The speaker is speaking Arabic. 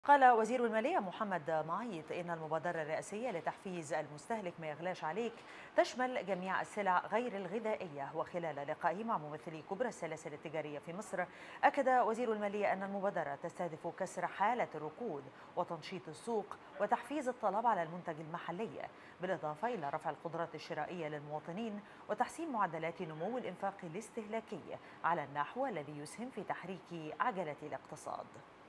قال وزير المالية محمد معيط إن المبادرة الرئاسية لتحفيز المستهلك ما يغلاش عليك تشمل جميع السلع غير الغذائية. وخلال لقائه مع ممثلي كبرى السلاسل التجارية في مصر، أكد وزير المالية أن المبادرة تستهدف كسر حالة الركود وتنشيط السوق وتحفيز الطلب على المنتج المحلي، بالإضافة إلى رفع القدرات الشرائية للمواطنين وتحسين معدلات نمو الإنفاق الاستهلاكي على النحو الذي يسهم في تحريك عجلة الاقتصاد.